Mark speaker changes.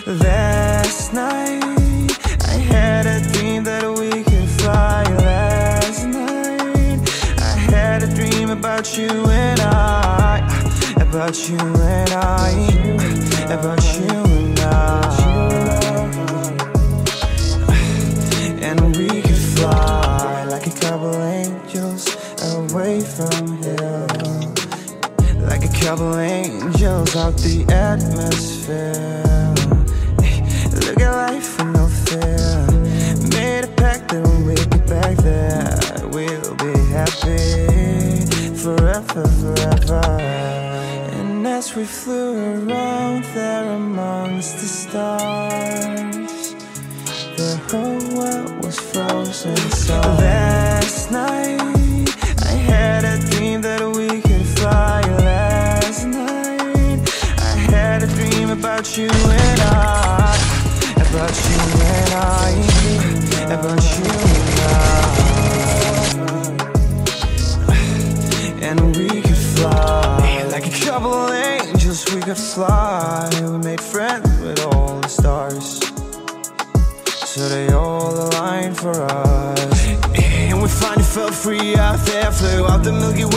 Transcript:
Speaker 1: Last night I had a dream that we could fly. Last night I had a dream about you and I, about you and I, about you and I. And we could fly like a couple angels away from here, like a couple angels out the atmosphere. Look at life with no fear. Made a pact that when we get back there, we'll be happy forever, forever. And as we flew around there amongst the stars, the whole world was frozen. So last night I had a dream that we could fly. Last night I had a dream about you and I, about you and I, about you and I. And we could fly like a couple angels. We could fly. We made friends with all the stars, so they all aligned for us. And we finally felt free out there, flew out the Milky